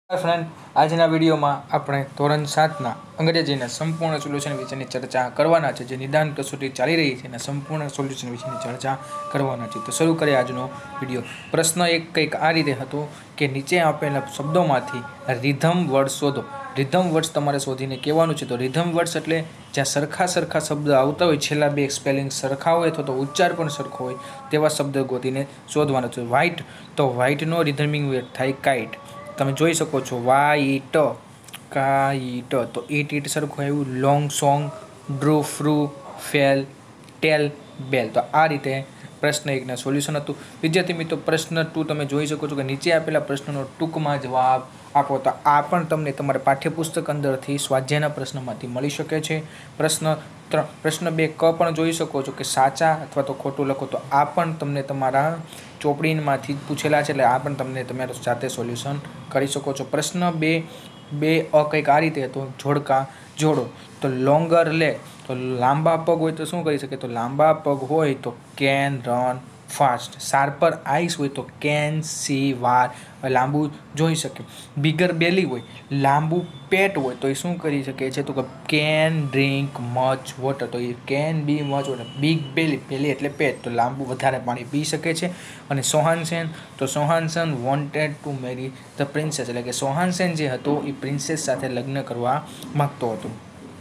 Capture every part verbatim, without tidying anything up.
Friend, આજના વિડીયોમાં આપણે ધોરણ સાતના અંગ્રેજીના સંપૂર્ણ સોલ્યુશન વિશેની ચર્ચા કરવાના છે. જે નિદાન કસોટી ચાલી રહી છે એના સંપૂર્ણ સોલ્યુશન વિશેની ચર્ચા કરવાના છે. તો શરૂ કરીએ આજનો વિડીયો. પ્રશ્ન એક કંઈક આ રીતે હતો કે નીચે આપેલા શબ્દોમાંથી રિધમ વર્ડ શોધો. રિધમ વર્ડ્સ તમારે શોધીને કહેવાનું છે. તો રિધમ વર્ડ્સ એટલે જ્યાં સરખા સરખા શબ્દ આવતા હોય, છેલ્લા બે સ્પેલિંગ સરખા હોય અથવા તો ઉચ્ચાર પણ સરખો હોય તેવા શબ્દ ગોતીને શોધવાનો છે. વ્હાઇટ, તો વ્હાઇટનો રિધમિંગ વર્ડ થાય કાઇટ. તમે જોઈ શકો છો વાઈટ, કાઈટ, તો ઈટ ઈટ સરખું આવ્યું. લોંગ સોંગ, ડ્રુ ફ્રુ, ફેલ, ટેલ, બેલ. તો આ રીતે પ્રશ્ન એકના સોલ્યુશન હતું. વિદ્યાર્થી મિત્રો, પ્રશ્ન ટુ તમે જોઈ શકો છો કે નીચે આપેલા પ્રશ્નનો ટૂંકમાં જવાબ આપો. તો આ પણ તમને તમારા પાઠ્યપુસ્તક અંદરથી સ્વાધ્યાયના પ્રશ્નમાંથી મળી શકે છે. પ્રશ્ન ત્રણ પ્રશ્ન બે ક પણ જોઈ શકો છો કે સાચા અથવા તો ખોટું લખો. તો આ પણ તમને તમારા ચોપડીમાંથી જ પૂછેલા છે, એટલે આ પણ તમને તમારા જાતે સોલ્યુશન કરી શકો છો. પ્રશ્ન બે બે અ કંઈક આ રીતે હતો, જોડકા જોડો. તો લોંગર લે, તો લાંબા પગ હોય તો શું કરી શકે? તો લાંબા પગ હોય તો can run fast. Sharper eyes હોય તો કેન સી વાર, લાંબુ જોઈ શકે. બિગર બેલી હોય, લાંબુ પેટ હોય તો એ શું કરી શકે છે? તો કે કેન ડ્રિંક મચ વોટર. તો એ can be much water. Big belly, belly એટલે પેટ, તો લાંબુ વધારે પાણી પી શકે છે. અને સોહાનસેન, તો Sohansen wanted to marry the princess, એટલે કે સોહાનસેન જે હતો એ પ્રિન્સેસ સાથે લગ્ન કરવા માગતો હતો.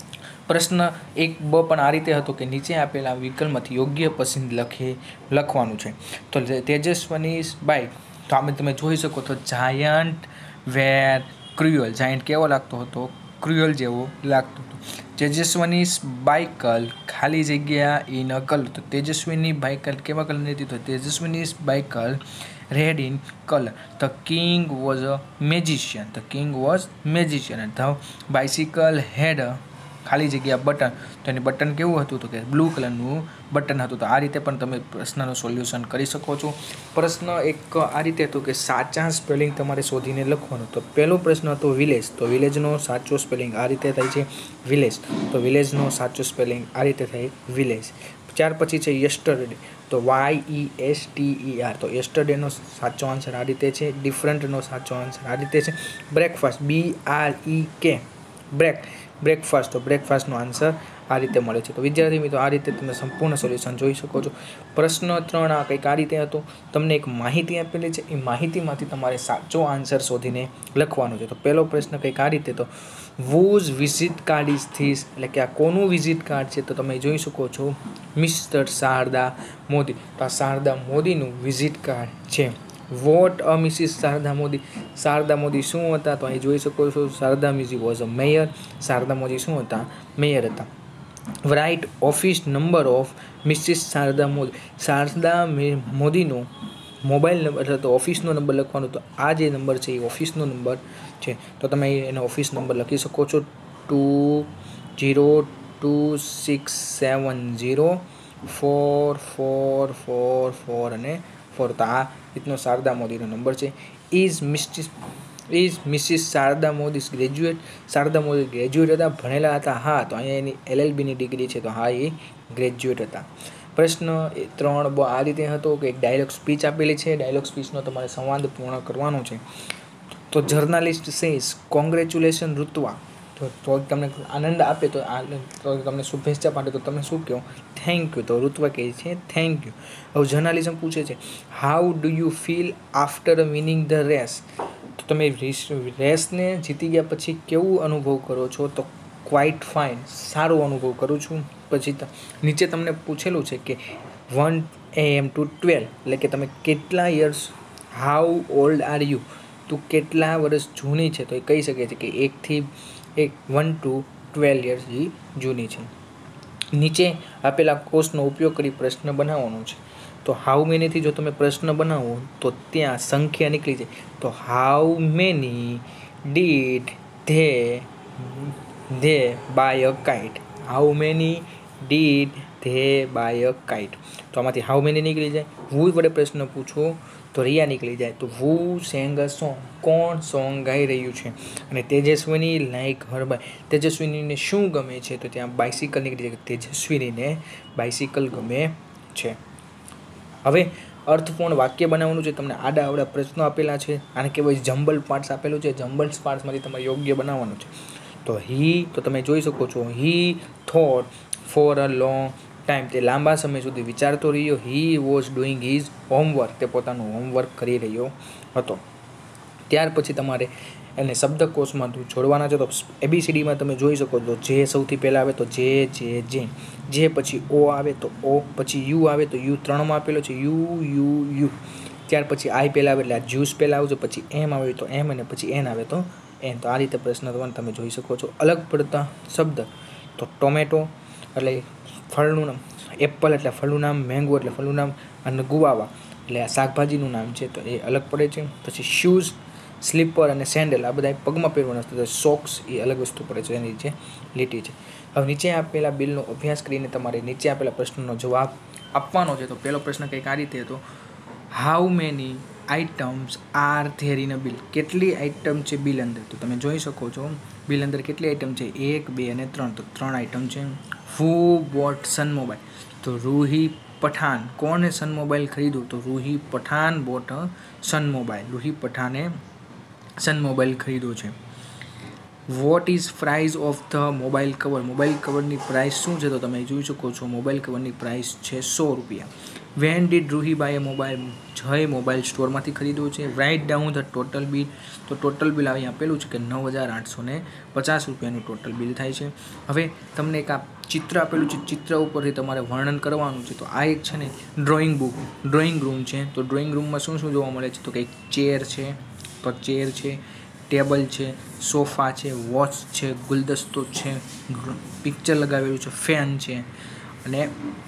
પ્રશ્ન એક બ પણ આ રીતે હતો કે નીચે આપેલા વિકલ્પમાંથી યોગ્ય પસંદ લખે લખવાનું છે. તો તેજસ્વની બાઇક, તો આમે તમે જોઈ શકો તો જાયન્ટ વેર ક્રુઅલ. જાયન્ટ કેવો લાગતો હતો? ક્રુઅલ જેવો લાગતો હતો. તેજસ્વની બાઇકલ, ખાલી જગ્યા ઇન અ કલર. તો તેજસ્વીની બાઇકલ કેવા કલરની હતી? તો Tejaswini bicycle red in colour. The king was a magician. The king was magician. The bicycle had ખાલી જગ્યા બટન. તો એની બટન કેવું હતું? તો કે બ્લુ કલરનું બટન હતું. તો આ રીતે પણ તમે પ્રશ્નનું સોલ્યુશન કરી શકો છો. પ્રશ્ન એક આ રીતે હતો કે સાચા સ્પેલિંગ તમારે શોધીને લખવાનું. તો પહેલો પ્રશ્ન હતો વિલેજ. તો વિલેજનો સાચો સ્પેલિંગ આ રીતે થાય છે વિલેજ. તો વિલેજનો સાચો સ્પેલિંગ આ રીતે થાય વિલેજ. ત્યાર પછી છે યસ્ટરડે. તો Y E S T E R. તો યસ્ટરડેનો સાચો આન્સર આ રીતે છે. ડિફરન્ટનો સાચો આન્સર આ રીતે છે. બ્રેકફાસ્ટ, બી આર ઈ કે, બ્રેક બ્રેકફાસ્ટ. તો બ્રેકફાસ્ટનો આન્સર આ રીતે મળે છે. તો વિદ્યાર્થી મિત્રો, આ રીતે તમે સંપૂર્ણ સોલ્યુશન જોઈ શકો છો. પ્રશ્ન ત્રણ આ કંઈક આ રીતે હતો. તમને એક માહિતી આપેલી છે, એ માહિતીમાંથી તમારે સાચો આન્સર શોધીને લખવાનો છે. તો પહેલો પ્રશ્ન કંઈક આ રીતે હતો, whose visit card is this, એટલે કે આ કોનું વિઝિટ કાર્ડ છે? તો તમે જોઈ શકો છો મિસ્ટર શારદા મોદી. તો આ શારદા મોદીનું વિઝિટ કાર્ડ છે. What a Mrs Sharda Modi. Sharda Modi શું હતા? તો અહીં જોઈ શકો છો Sharda Modi was a mayor. Sharda Modi શું હતા? મેયર હતા. Write office number of Mrs Sharda Modi. Sharda મોદીનો મોબાઈલ નંબર એટલે તો ઓફિસનો નંબર લખવાનો. તો આ જે નંબર છે એ ઓફિસનો નંબર છે. તો તમે એનો ઓફિસ નંબર લખી શકો છો two zero two six seven zero four four four four અને ફોર. તો આ રીતનો શારદા મોદીનો નંબર છે. Is Mrs is Mrs Sharda Modi graduate. Sharda Modi graduate હતા, ભણેલા હતા? હા. તો અહીંયા એની એલ એલ બીની ડિગ્રી છે. તો હા, એ ગ્રેજ્યુએટ હતા. પ્રશ્ન ત્રણ બ આ રીતે હતો કે એક ડાયલોગ સ્પીચ આપેલી છે. ડાયલોગ સ્પીચનો તમારે સંવાદ પૂર્ણ કરવાનો છે. તો જર્નાલિસ્ટ સેઝ કોંગ્રેચ્યુલેશન ઋત્વા. તો તો તમને આનંદ આપે તો આ તો તમને શુભેચ્છા પાઠવે તો તમે શું કહો? Thank you. તો ઋત્વા કહે છે થેન્ક યુ. હવે જર્નાલિઝમ પૂછે છે how do you feel after winning the race. તો તમે રેસને જીતી ગયા પછી કેવું અનુભવ કરો છો? તો ક્વાઇટ ફાઇન, સારો અનુભવ કરું છું. પછી નીચે તમને પૂછેલું છે કે one A M to twelve, એટલે કે તમે કેટલા years, how old are you, તું કેટલા વર્ષ જૂની છે? તો એ કહી શકે છે કે એકથી એક વન ટુ ટ્વેલ્વ યર્સ એ જૂની છે. નીચે આપેલા કોષનો ઉપયોગ કરી પ્રશ્ન બનાવવાનો છે. તો હાઉ મેનીથી જો તમે પ્રશ્ન બનાવો તો ત્યાં સંખ્યા નીકળી જાય. તો how many did they they buy a kite. How many did they buy a kite. તો આમાંથી હાઉ મેની નીકળી જાય. હુ વડે પ્રશ્ન પૂછો તો રિયા નીકળી જાય. તો હુ સેંગ અ સોંગ, કોણ સોંગ ગાઈ રહ્યું છે? અને તેજસ્વીની લાઈક હર બાય. તેજસ્વીનીને શું ગમે છે? તો ત્યાં બાઇસિકલ નીકળી જાય. તેજસ્વીનીને બાઇસિકલ ગમે છે. હવે અર્થપૂર્ણ વાક્ય બનાવવાનું છે. તમને આડા આવડા પ્રશ્નો આપેલા છે, આને કહેવાય જમ્બલ પાર્ટ્સ આપેલું છે. જમ્બલ પાર્ટ્સમાંથી તમારે યોગ્ય બનાવવાનું છે. તો હી તો તમે જોઈ શકો છો, he thought for a long time, તે લાંબા સમય સુધી વિચારતો રહ્યો. He was doing his homework, તે પોતાનું હોમવર્ક કરી રહ્યો હતો. ત્યાર પછી તમારે એને શબ્દકોશમાં જોડવાના છે. તો એબીસીડીમાં તમે જોઈ શકો છો, જે સૌથી પહેલાં આવે તો જે જે જે જે પછી ઓ આવે તો ઓ, પછી યુ આવે તો યુ ત્રણમાં આપેલો છે, યુ યુ યુ. ત્યાર પછી આઈ પહેલાં આવે એટલે આ જ્યુસ પહેલાં આવશે, પછી એમ આવે તો એમ, અને પછી એન આવે તો એન. તો આ રીતે પ્રશ્ન ત્રણ તમે જોઈ શકો છો. અલગ પડતા શબ્દ તો ટોમેટો એટલે ફળનું નામ, એપલ એટલે ફળનું નામ, મેંગો એટલે ફળનું નામ, અને ગુવાવા એટલે આ શાકભાજીનું નામ છે, તો એ અલગ પડે છે. પછી શૂઝ, સ્લીપર અને સેન્ડલ આ બધા પગમાં પહેરવાના છે. સોક્સ એ અલગ વસ્તુ પડે છે, એની નીચે લીટી છે. હવે નીચે આપેલા બિલનો અભ્યાસ કરીને તમારે નીચે આપેલા પ્રશ્નનો જવાબ આપવાનો છે. તો પહેલો પ્રશ્ન કંઈક આ રીતે હતો, how many items are there in a bill, કેટલી આઇટમ છે બિલ અંદર? તો તમે જોઈ શકો છો બિલ અંદર કેટલી આઇટમ છે, એક બે અને ત્રણ, તો ત્રણ આઇટમ છે. હુ બોટ સન મોબાઈલ, તો રૂહી પઠાણ, કોણે સન મોબાઈલ ખરીદ્યું? તો Ruhi Pathan bought sun mobile, Ruhi પઠાણે સન મોબાઈલ ખરીદ્યો છે. What is prize of the mobile cover, mobile કવરની પ્રાઇસ શું છે? તો તમે જોઈ શકો છો મોબાઈલ કવરની પ્રાઇસ છે સો રૂપિયા. When did Ruhi buy mobile, Jay mobile સ્ટોરમાંથી ખરીદ્યો છે. Write down the total bill, તો ટોટલ બિલ અહીં આપેલું છે કે નવ હજાર આઠસો ને પચાસ રૂપિયાનું ટોટલ બિલ થાય છે. હવે તમને એક આ ચિત્ર આપેલું છે, ચિત્ર ઉપરથી તમારે વર્ણન કરવાનું છે. તો આ એક છે ને ડ્રોઈંગ બુક, ડ્રોઈંગ રૂમ છે. તો ડ્રોઈંગ રૂમમાં શું શું જોવા મળે છે? તો કંઈક ચેર છે, તો ચેર છે, ટેબલ છે, સોફા છે, વોચ છે, ગુલદસ્તો છે, પિક્ચર લગાવેલું છે, ફેન છે, અને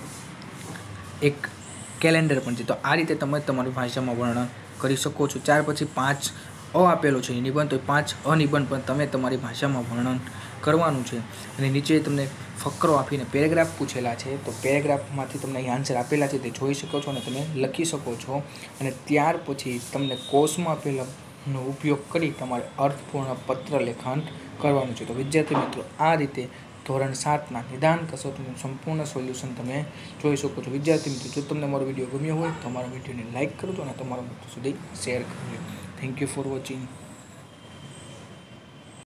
એક કેલેન્ડર પણ છે. તો આ રીતે તમે તમારી ભાષામાં વર્ણન કરી શકો છો. ત્યાર પછી પાંચ અ આપેલો છે નિબંધ, તો પાંચ અનિબંધ પણ તમે તમારી ભાષામાં વર્ણન કરવાનું છે. અને નીચે તમને ફકરો આપીને પેરેગ્રાફ પૂછેલા છે, તો પેરેગ્રાફમાંથી તમને અહીં આન્સર આપેલા છે, તે જોઈ શકો છો અને તમે લખી શકો છો. અને ત્યાર પછી તમને કોષમાં આપેલાનો ઉપયોગ કરી તમારે અર્થપૂર્ણ પત્ર લેખન કરવાનું છે. તો વિદ્યાર્થી મિત્રો, આ રીતે ધોરણ સાતના નિદાન કસોટીનું સંપૂર્ણ સોલ્યુશન તમે જોઈ શકો છો. વિદ્યાર્થી મિત્રો, જો તમને મારો વિડીયો ગમ્યો હોય તો અમારા વિડીયોને લાઇક કરજો અને તમારા મિત્રો સુધી શેર કરજો. Thank you for watching.